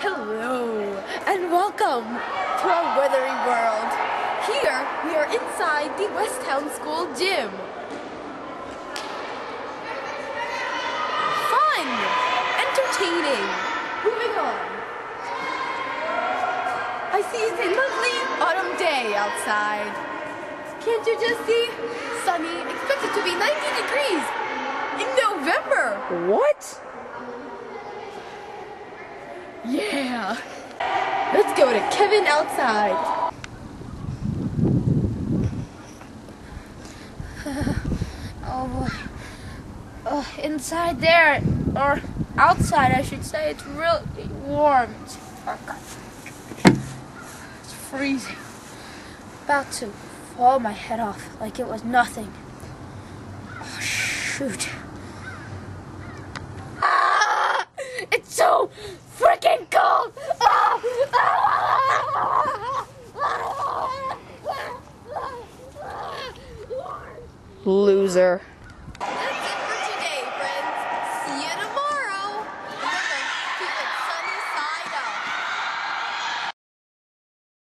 Hello, and welcome to our weathery world. Here, we are inside the West Town School gym. Fun! Entertaining! Moving on. I see it's a lovely autumn day outside. Can't you just see? Sunny, expected to be 90 degrees in November. What? Yeah. Let's go to Kevin outside. Oh boy. Inside there, or outside I should say, it's really warm. It's freezing. About to fall my head off like it was nothing. Oh, shoot. Ah! It's so freaking cold! Ah! Loser.